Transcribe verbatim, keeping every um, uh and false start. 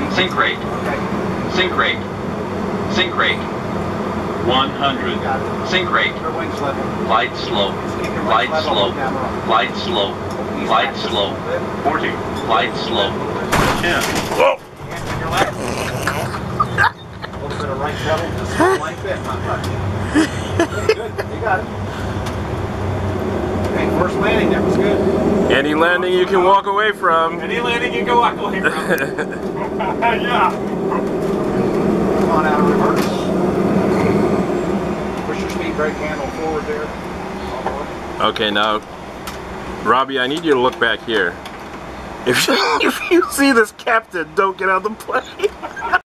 Sink rate. Okay. Sink rate. Sink rate. one hundred. Sink rate. Your wings level. Glide slope. Just keep your wings Glide level. slope. Camera. Glide slope. Ease Glide back just a slope. little bit. forty. Glide slope. ten. Whoa! Hands on your left. A little bit of right pedal, just a light bit, not much. Good, good. You got it. Okay, first landing, that was good. Any landing you can walk away from. Any landing you can walk away from. Yeah. Come on out of reverse. Push your speed brake handle forward there. Okay, now, Robbie, I need you to look back here. If you, if you see this captain, don't get on the plane.